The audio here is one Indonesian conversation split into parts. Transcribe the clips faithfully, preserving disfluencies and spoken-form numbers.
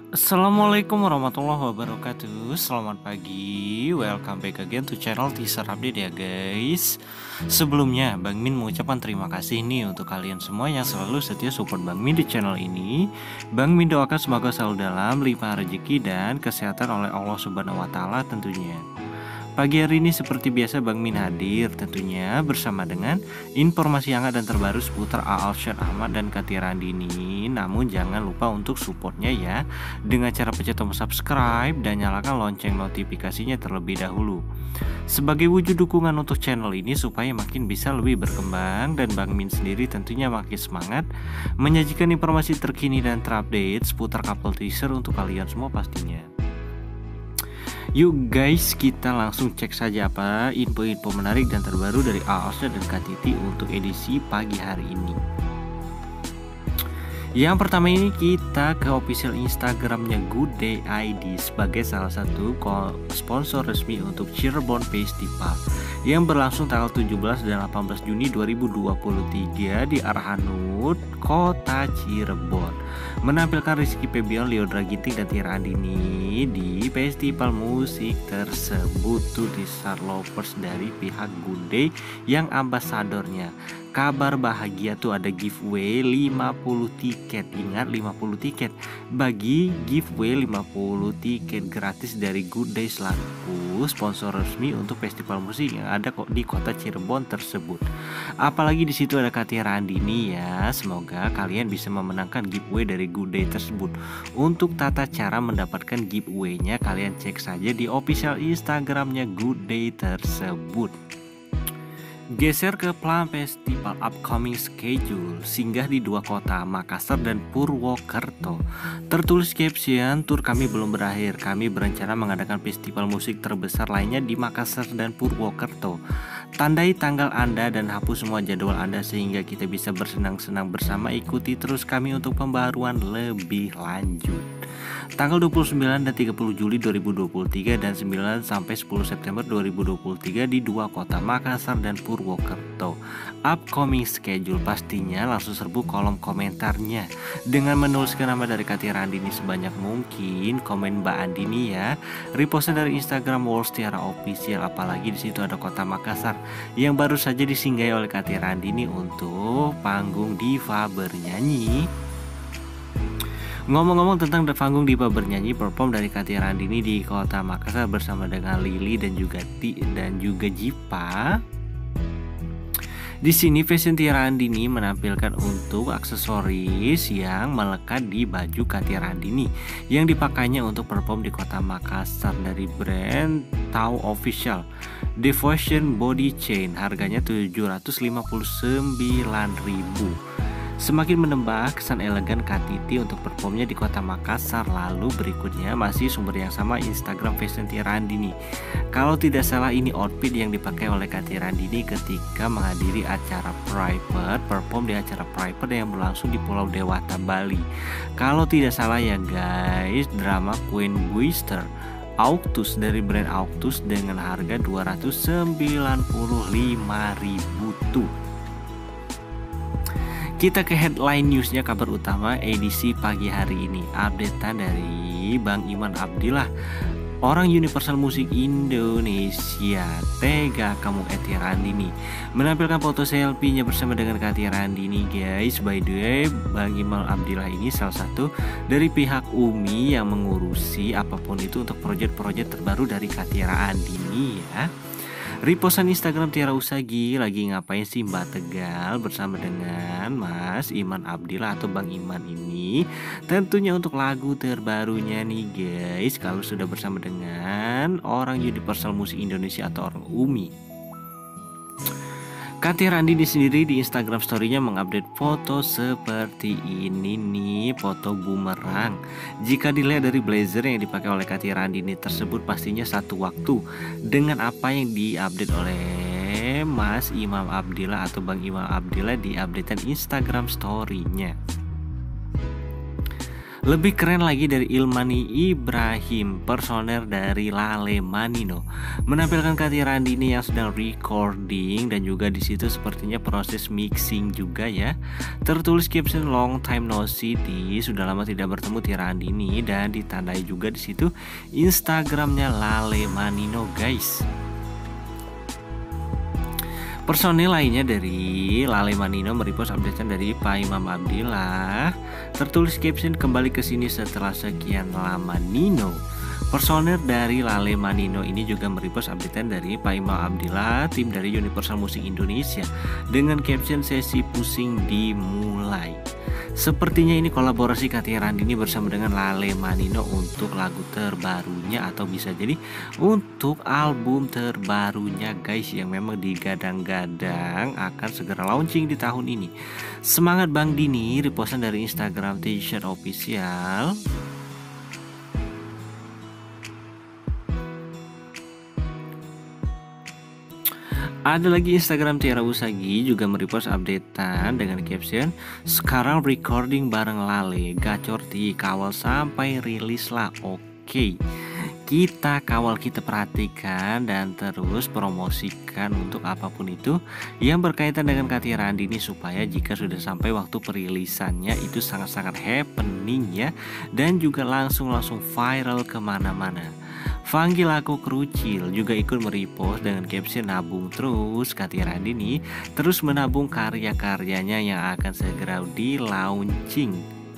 Assalamualaikum warahmatullahi wabarakatuh. Selamat pagi, welcome back again to channel Teaser Update ya guys. Sebelumnya Bang Min mengucapkan terima kasih nih untuk kalian semua yang selalu setia support Bang Min di channel ini. Bang Min doakan semoga selalu dalam limpahan rezeki dan kesehatan oleh Allah Subhanahu wa taala tentunya. Pagi hari ini seperti biasa Bang Min hadir tentunya bersama dengan informasi hangat dan terbaru seputar Aalf Syed Ahmad dan Katy Randini. Namun jangan lupa untuk supportnya ya dengan cara pencet tombol subscribe dan nyalakan lonceng notifikasinya terlebih dahulu. Sebagai wujud dukungan untuk channel ini supaya makin bisa lebih berkembang dan Bang Min sendiri tentunya makin semangat menyajikan informasi terkini dan terupdate seputar couple teaser untuk kalian semua pastinya. Yuk guys, kita langsung cek saja apa info-info menarik dan terbaru dari Aalf Syed dan Katy untuk edisi pagi hari ini. Yang pertama ini kita ke official Instagramnya Good Day I D sebagai salah satu sponsor resmi untuk Cirebon Festival yang berlangsung tanggal tujuh belas dan delapan belas Juni dua ribu dua puluh tiga di Arhanud, Kota Cirebon. Menampilkan Rizky Febian, Lyodra Ginting dan Tyra Andini di festival musik tersebut. Tuh di Star Lovers dari pihak Good Day yang ambasadornya. Kabar bahagia tuh ada giveaway lima puluh tiket. Ingat lima puluh tiket. Bagi giveaway lima puluh tiket gratis dari Good Day selaku sponsor resmi untuk festival musik yang ada kok di kota Cirebon tersebut. Apalagi di situ ada Katy Randini ya. Semoga kalian bisa memenangkan giveaway dari Good Day tersebut. Untuk tata cara mendapatkan giveaway-nya kalian cek saja di official Instagramnya Good Day tersebut. Geser ke plan festival upcoming schedule, singgah di dua kota Makassar dan Purwokerto. Tertulis caption, tur kami belum berakhir, kami berencana mengadakan festival musik terbesar lainnya di Makassar dan Purwokerto. Tandai tanggal Anda dan hapus semua jadwal Anda sehingga kita bisa bersenang-senang bersama. Ikuti terus kami untuk pembaruan lebih lanjut. Tanggal dua puluh sembilan dan tiga puluh Juli dua ribu dua puluh tiga dan sembilan sampai sepuluh September dua ribu dua puluh tiga di dua kota Makassar dan Purwokerto. Upcoming schedule pastinya langsung serbu kolom komentarnya dengan menuliskan nama dari Katy Randini sebanyak mungkin, komen Mbak Andini ya, repostan dari Instagram World Tiara Official. Apalagi di situ ada kota Makassar yang baru saja disinggahi oleh Katy Randini untuk panggung Diva Bernyanyi. Ngomong-ngomong tentang panggung Diva Bernyanyi, perform dari Katy Randini di kota Makassar bersama dengan Lili dan juga Ti dan juga Jipa. Di sini fashion Tyra Andini menampilkan untuk aksesoris yang melekat di baju Katy Randini yang dipakainya untuk perform di kota Makassar dari brand Tau Official. Devotion Body Chain harganya tujuh ratus lima puluh sembilan ribu. Semakin menambah kesan elegan Katy untuk performnya di kota Makassar. Lalu berikutnya masih sumber yang sama, Instagram fashion Tyra Andini. Kalau tidak salah ini outfit yang dipakai oleh Katy Randini ketika menghadiri acara private, perform di acara private yang berlangsung di Pulau Dewata, Bali. Kalau tidak salah ya guys, drama Queen Booster Auctus dari brand Auctus dengan harga dua ratus sembilan puluh lima ribu tuh. Kita ke headline newsnya, kabar utama edisi pagi hari ini. Updatean dari Bang Iman Abdillah, orang Universal Musik Indonesia. Tega kamu Katy Randini menampilkan foto selfie-nya bersama dengan Katy Randini guys. By the way, Bang Iman Abdillah ini salah satu dari pihak U M I yang mengurusi apapun itu untuk proyek-proyek terbaru dari Katy Randini ya. Repostan Instagram Tiara Usagi, lagi ngapain sih Mbak Tegal bersama dengan Mas Iman Abdillah atau Bang Iman ini? Tentunya untuk lagu terbarunya nih guys, kalau sudah bersama dengan orang Universal Musik Indonesia atau orang U M I. Katy Randini sendiri di Instagram story-nya mengupdate foto seperti ini nih, foto bumerang. Jika dilihat dari blazer yang dipakai oleh Katy Randini tersebut pastinya satu waktu dengan apa yang diupdate oleh Mas Imam Abdillah atau Bang Imam Abdillah di updatean Instagram story-nya. Lebih keren lagi dari Ilmani Ibrahim, personer dari Lale Manino, menampilkan Katy Randini yang sedang recording dan juga di situ sepertinya proses mixing juga ya. Tertulis caption long time no see, sudah lama tidak bertemu Tia Randini, dan ditandai juga di situ Instagramnya Lale Manino guys. Personil lainnya dari Lale Manino merepost updatean dari Pak Imam Abdillah. Tertulis caption kembali ke sini setelah sekian lama Nino. Personil dari Lale Manino ini juga merepost updatean dari Pak Imam Abdillah, tim dari Universal Music Indonesia, dengan caption sesi pusing dimulai. Sepertinya ini kolaborasi Katy Randini bersama dengan Lale Manino untuk lagu terbarunya atau bisa jadi untuk album terbarunya guys, yang memang digadang-gadang akan segera launching di tahun ini. Semangat Bang Dini, repostan dari Instagram T-shirt official. Ada lagi Instagram Tiara Usagi juga merepost updatean dengan caption sekarang recording bareng Lale, gacor Ti, kawal sampai rilis lah. Oke, kita kawal, kita perhatikan dan terus promosikan untuk apapun itu yang berkaitan dengan Katy Randini, supaya jika sudah sampai waktu perilisannya itu sangat-sangat happening ya, dan juga langsung-langsung viral kemana-mana. Panggil Aku Kerucil juga ikut merepost dengan caption nabung terus, Katy Randini terus menabung karya-karyanya yang akan segera di launching.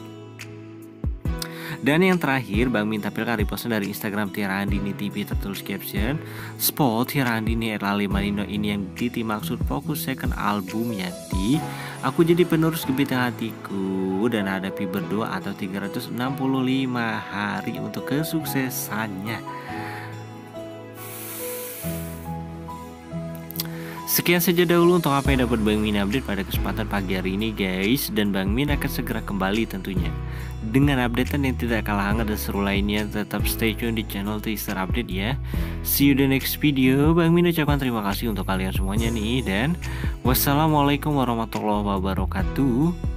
Dan yang terakhir, Bang Min tampilkan repostan dari Instagram Tia Randini T V, tertulis caption spot Tia Randini at Lale Manino ini yang Titi maksud fokus second album ya Ti. Aku jadi penerus gebitan hatiku dan hadapi berdua atau tiga ratus enam puluh lima hari untuk kesuksesannya. Sekian saja dahulu untuk apa yang dapat Bang Min update pada kesempatan pagi hari ini guys, dan Bang Min akan segera kembali tentunya dengan updatean yang tidak kalah hangat dan seru lainnya. Tetap stay tune di channel Teaser Update ya. See you the next video. Bang Min ucapkan terima kasih untuk kalian semuanya nih, dan wassalamualaikum warahmatullahi wabarakatuh.